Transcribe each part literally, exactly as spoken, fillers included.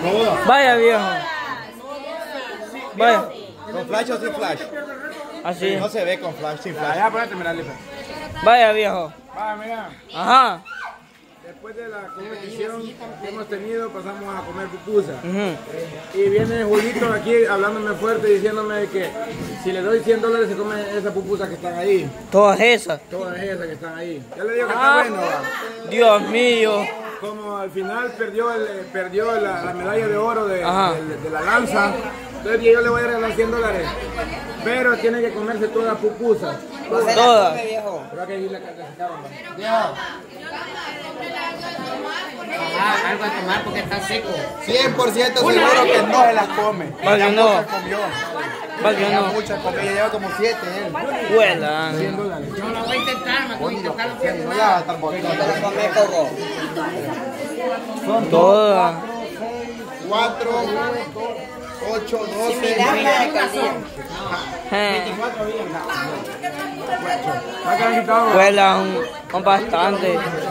Vaya, viejo. Vaya. ¿Con flash o sin flash? Así. No se ve con flash, sin flash. Ya, ponete, mira, Lipe. Vaya, viejo. Va, mira. Ajá. Después de la competición que hemos tenido, pasamos a comer pupusa. Uh-huh. Y viene Julito aquí hablándome fuerte, diciéndome que si le doy cien dólares se come esas pupusas que están ahí. Todas esas. Todas esas que están ahí. Ya le digo que Ah, está bueno. ¿Va? Dios mío. Como al final perdió, el, perdió la, la medalla de oro de, de, de la lanza, entonces yo le voy a regalar cien dólares. Pero tiene que comerse todas las pupusas. Todas. Pero que la Ah, algo a tomar porque está seco. cien por ciento seguro que no se las come. Vale, no. Comió. Vale, Ya no. muchas comió, ya lleva como siete él. Huela. cien dólares. Yo lo voy a intentar, me voy a intentar. No ya hasta el bonito. Son todas. cuatro, ocho, doce. Eh. Huela. Huelan un bastante.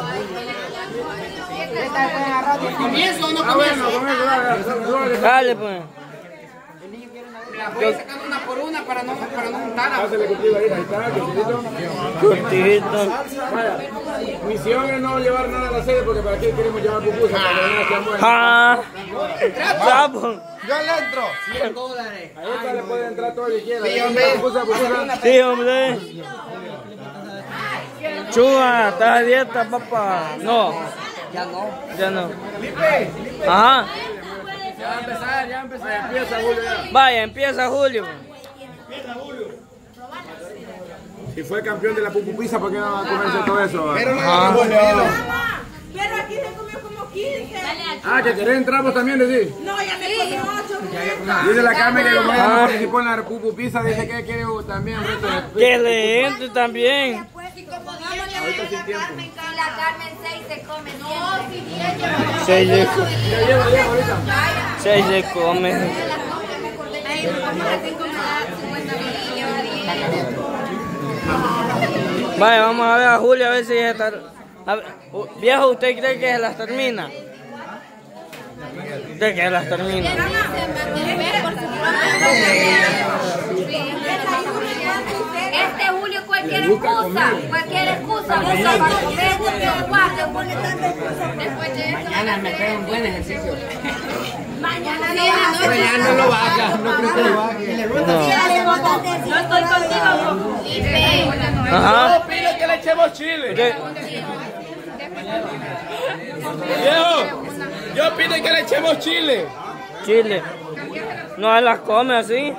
¿Comienzo o no Ah, comienzo? bueno, comienzo, dale, dale. Dale, pues. La voy sacando una por una para no, para no juntarla. Pásale contigo ahí, ahí está, Cochinito. Cortito. Vaya, misión es no llevar nada a la sede porque para qué queremos llevar pupusas, para que vean que buenas. Ah. Trapo. Yo le entro. cien dólares. Ahí está, le puede entrar todo lo que quiera. Sí, hombre. Pupusa, pupusa. Sí, hombre. Chua, ¿estás a dieta, papá? No. Ya no. Ya no. Ajá. Ya va a empezar, ya va a empezar. Empieza, Julio, ya. Vaya, empieza Julio. Si fue campeón de la pupupisa, ¿por qué no va a comerse todo eso? Pero no Ah. Pero aquí se comió como quince. Ah, que querés entrar vos también, decís. No, ya me comí ocho. Dice la Carmen que como ella Ah. no participó en la pupupisa, dice que quiere también un reto de... Que le entre también. Ahorita sin tiempo. Si la Carmen seis se come no, si diez Seis se, Ya lleva, lleva ahorita. seis se come. Vaya, vamos a ver a Julio a ver si ya está. A ver, uh, viejo, ¿usted cree que se las termina? ¿Usted que las termina? Este Julio cualquier excusa, cualquier excusa, busca para comer, porque guarde, después de eso. Mañana me pego un buen ejercicio. Mañana no Pero ya no lo haga, no creo que lo haga. No estoy contigo, Ajá. Yo pido que le echemos chile. ¿Qué? Viejo, yo pido que le echemos chile. Chile. No las come así. Y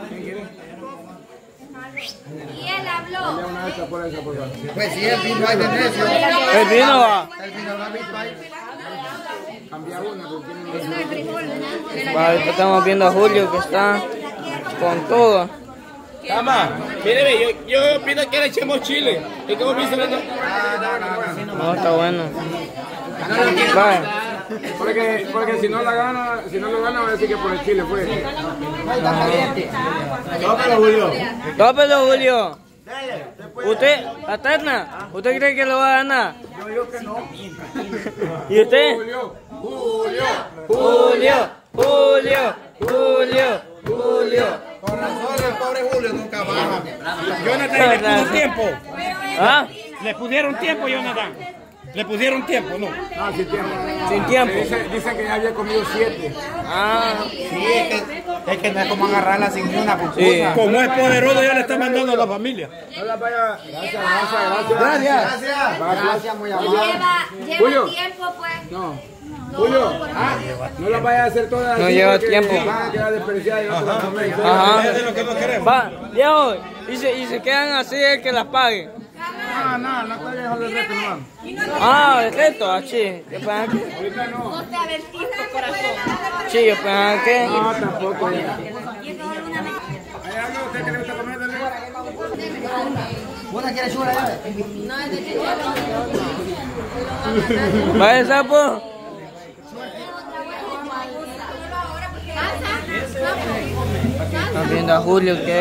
él habló. Una extra por esa, por favor. Pues si el vino hay de necio. El vino va. El vino no ha visto ahí. Cambia una, porque tiene Va, ahorita estamos viendo a Julio que está con todo. Cama, míreme, yo, yo pido que le echemos chile. ¿Y cómo piensa la... No, está bueno. Vaya. Porque, porque si no la gana, si no lo gana va a decir que por el chile fue. Tópelo, Julio. Tópelo, Julio. ¿Usted, la terna? ¿Usted cree que lo va a ganar? Yo digo que no. ¿Y usted? Julio, Julio, Julio, Julio, Julio, Julio. Con razón el pobre Julio nunca baja. Jonathan, ¿le puso tiempo? ¿Ah? ¿Le pusieron tiempo, Jonathan? ¿Le pusieron tiempo, no? No, sin tiempo. Sin tiempo. Dice, dice que ya había comido siete. Ah, Sí, es que, es que no es como agarrarla sin ni una pupusa. sí. Como es poderoso, ya le está mandando a la familia. No la vaya. Gracias, gracias, gracias. Gracias. Gracias, muy amable. Lleva, lleva Julio. tiempo, pues. No. Julio, ah, no las vayas a hacer todas No así lleva porque tiempo. van a quedar desperdiciadas y no se las comen. Ajá. Es lo que no queremos. Va, viejo, y se, y se quedan así el que las pague. No, no, no estoy dejando el reto nomás. Ah, el resto, así. Yo pensaba que. Ahorita no. No te avertiste, corazón. Sí, yo pensaba que. No, tampoco. ¿Hay algo a usted que le gusta comer de lengua? ¿Una quiere chula ya? Vaya, sapo. Estamos viendo a Julio que.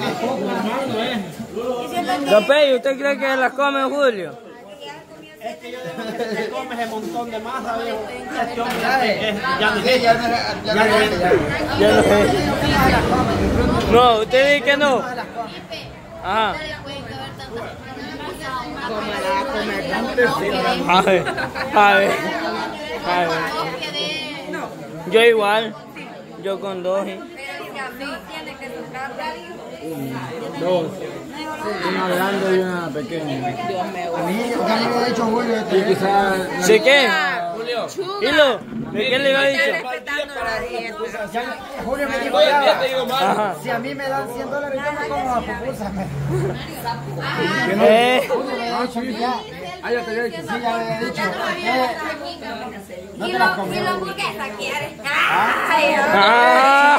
Don Pello, ¿usted cree que las come Julio? yo digo que te comes ese montón de masa, viejo. Este hombre Ya es- es. ya no Sí, es. ya no es. Ya no es. Ya no es. No, usted dice que no. Ajá. A ver, a ver, a ver. Yo igual, yo con dos. ¿eh? Dos. Una grande y una pequeña. A mí, ya me lo ha dicho Julio. Y quizás ¿Sí qué? Hilo, ¿de qué le había dicho? Julio me dijo ya. Ajá. Si a mí me dan cien dólares, yo me como la pupusa. Eh, Ah, sí, ya. Ah, ya te había dicho. Sí, ya le he dicho. Eh, no Y te lo, las y comí. lo hamburguesa quieres. Ay, Ah.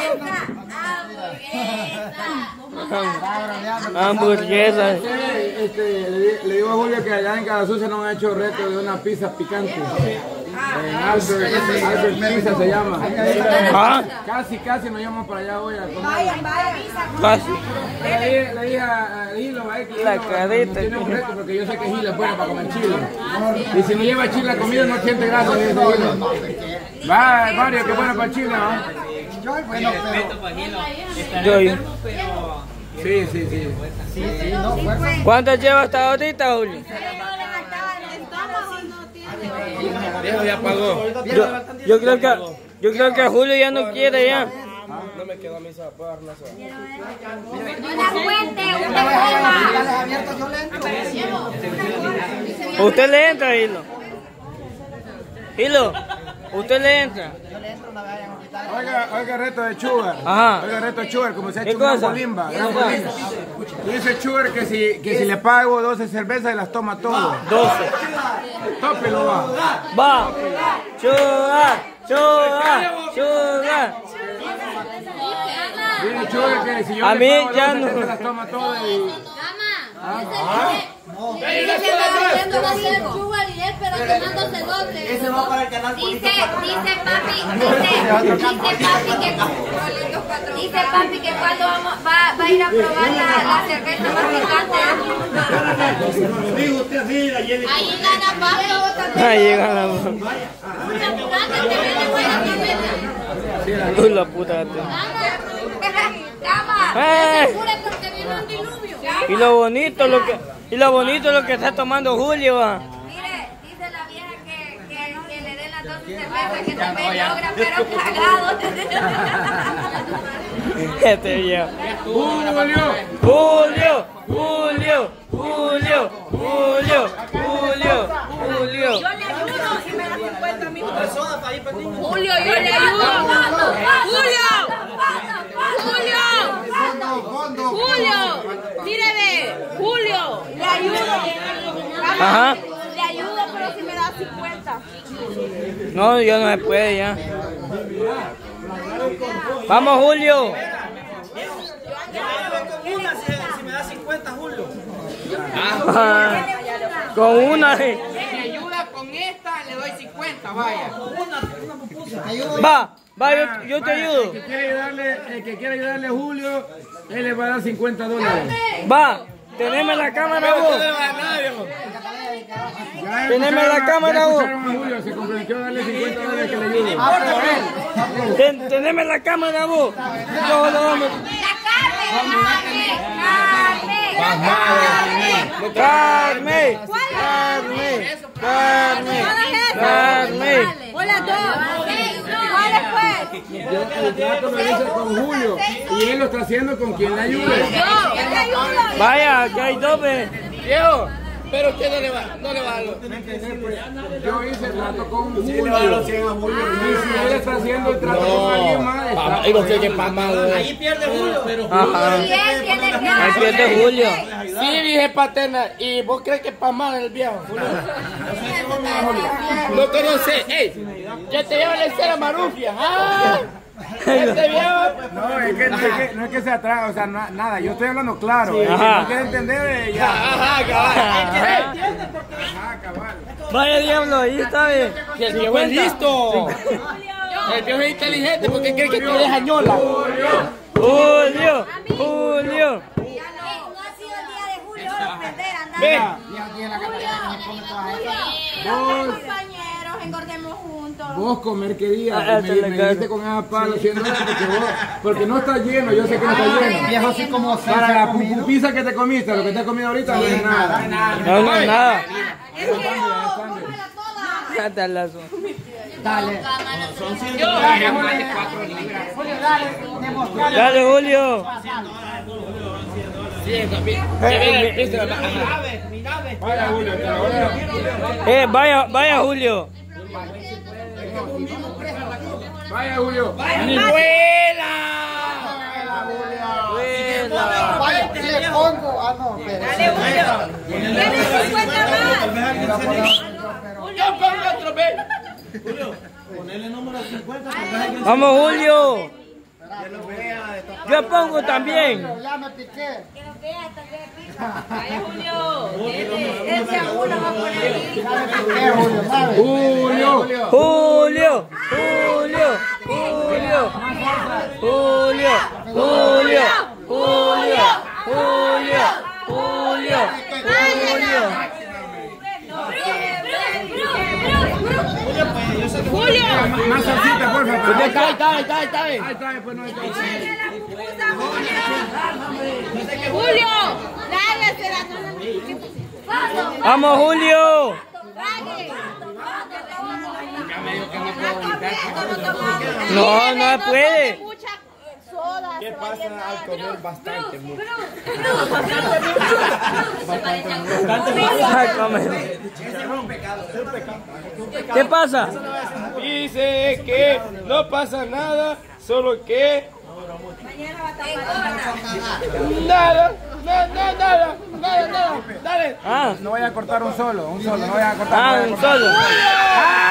hamburguesa. hamburguesas. Este, le, le digo a Julio que allá en Cadasucia no han hecho reto de una pizza picante. En Albert, Albert Pizza se llama. Ah, Casi, casi nos llevamos para allá hoy a comer. Vayan, vayan. casi. Le dije, le dije a a Hilo, va, que La Hilo carita. tiene un reto porque yo sé que Hilo es bueno para comer chile. Y si no lleva chile a la comida no siente gracia, dice Hilo. Va, Mario, que bueno para el chile, ¿no? Yo, bueno, pero. Yo. Sí, sí, sí. Sí, sí, no, fuerza. ¿Cuánto lleva hasta ahorita, Julio? Viejo ya pagó. Yo, yo creo que yo creo que Julio ya no quiere ya. No me quedo a misa, puedo dar una sola. Una fuente, Ya una les goma. abierto, yo le entro. ¿Usted le entra, Hilo? Hilo, ¿usted le entra? Oiga, oiga, reto de Sugar. Ajá. Oiga, reto de Sugar, como se ha ¿Qué hecho un gran cosa? bolimba. ¿Qué gran cosa? bolimba. Dice Sugar que si, que si le pago doce cervezas y las toma todas. doce. Tópelo, va. Va. Sugar, sugar, sugar. Dice Sugar que si yo A le mí pago ya doce no. cervezas las toma todas y... Ese va para el canal. Dice, dice papi, dice, dice papi que dice papi que cuando vamos, va, va a ir a probar la, la cerveza más picante. Ahí gana papi. Ahí llega la Tú la puta. Cama, Eh. se cura porque vino un diluvio. Y lo bonito lo que y lo bonito es lo que está tomando Julio, va. Mire, dice la vieja que, que, que le den las doce cervezas que también logra, pero cagado. Este viejo. Julio. Julio, Julio, Julio, Julio, Julio, Julio. Yo le ayudo y me da cincuenta mil pesos. Julio, yo le ayudo. Julio, Julio, Fondo, fondo. Julio, mire, ve, Julio, le ayudo. Ajá. Le ayudo, pero si me da cincuenta. No, ya no se puede ya. Vamos, Julio. Si me da cincuenta, Julio. Ajá. Con una. eh. Si me ayuda con esta, le doy cincuenta, vaya. Va, va, yo, yo te ayudo. El que quiere ayudarle, el que quiere ayudarle a Julio, él le va a dar cincuenta dólares. Va, teneme la cámara vos. Ya Teneme la escucharon a- cámara, ya vos. escucharon a Julio, se comprometió a darle cincuenta dólares que le ayude. Ah, pero él. Ten- teneme la cámara vos. Yo lo vamos. Carmen, Carmen, Carmen, Carmen, Carmen, Carmen. Hola, dos. ¿Cuáles pues? Yo- El trato me dice con Julio y él lo está haciendo con quien le ayude. Yo, yo le ayudo. Vaya, que hay doble. Viejo, pero usted no le va, no le va a dar. Yo hice el trato con Julio. Y si él está haciendo el trato con alguien más, está Ahí no sé qué pasa. Ahí pierde Julio, pero Ajá. ¿quién tiene que Ahí pierde Julio. Sí, dije patena. ¿Y vos crees que es para mal el viejo? No conoce. ¡Ey! Ya te lleva la escena marufia. ¡Ah! Este viejo. No, es que, no es que, no es que se atrasa, o sea, na- nada, yo estoy hablando claro. El que Ajá. no quiere entender, eh, ya. Ajá, cabal. Ajá, cabal. Vaya diablo, ahí está bien. Que el viejo es listo. El viejo es inteligente porque cree que te deja ñola. Julio, Julio. No ha sido el día de Julio, lo perder, anda Ve. Vos, compañeros, engordemos juntos. Vos comer qué día, Ah, me, te le me cago. dijiste con esa pala haciendo eso porque vos, porque no está lleno, yo sé que no está lleno. Viejo así como se Para ha la comido. pupu pizza que te comiste, lo que te has comido ahorita no es nada. No, no, nada. Es que yo, cómela toda. Hasta las- Dale. Julio, dale, demostrale. Dale, Julio. Sí, papi. Se ve el piso de la- ajá. Vaya Julio, te la voy a- Eh, vaya, vaya, Julio. Vaya Julio. ¡Ni vuela! Buena. Vaya, le pongo. Ah, no, pero. Tienes cincuenta más. Yo pongo otro, ve. Vamos, Julio. Yo pongo también. Ya me piqué. Vaya, Julio. Ese a uno va a poner ahí. Ya me piqué, Julio, ¿sabes? Julio. Julio. Julio. Julio. Julio. Julio. Julio. Julio. Julio. Julio. Julio. Más salsita, por favor. Ahí está, ahí está, ahí está, ahí está. Ahí está, después no hay que- Julio. Tráigasela. Vamos, Julio. No, no puede. ¿Qué pasa al comer bastante? Ay, come. ¿Qué pasa? Dice que no pasa nada, solo que nada, nada, nada, nada, nada, nada, dale. Ah, No voy a cortar un solo, un solo, no voy a cortar. ah, no voy a un cortar. solo. ¡Ah!